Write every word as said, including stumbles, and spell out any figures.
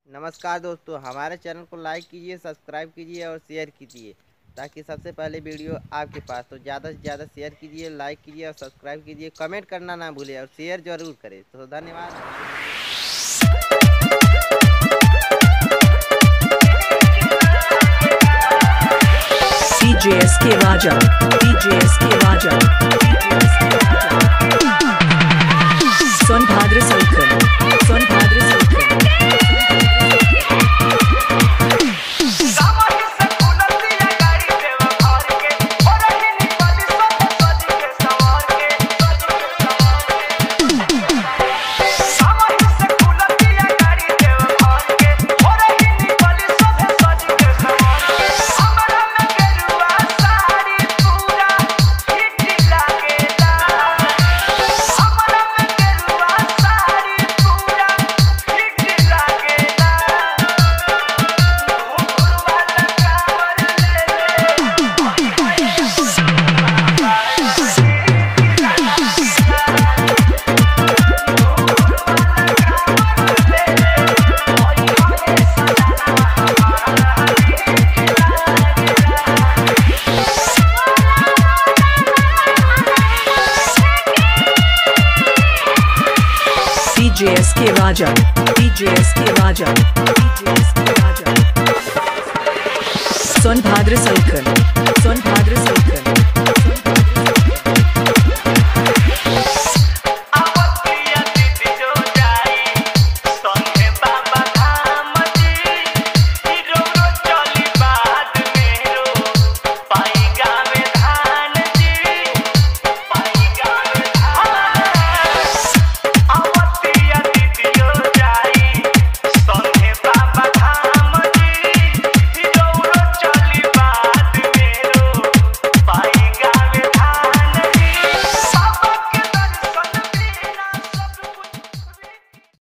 नमस्कार दोस्तों, हमारे चैनल को लाइक कीजिए, सब्सक्राइब कीजिए और शेयर कीजिए ताकि सबसे पहले वीडियो आपके पास। तो ज़्यादा से ज़्यादा शेयर कीजिए, लाइक कीजिए और सब्सक्राइब कीजिए। कमेंट करना ना भूलिए और शेयर ज़रूर करें। तो धन्यवाद। D J S K Raja, D J S K Raja, Sonbhadra Sultan, Sonbhadra Sultan. D J S K Raja, D J S K Raja, D J S K Raja, Sonbhadra Sultan.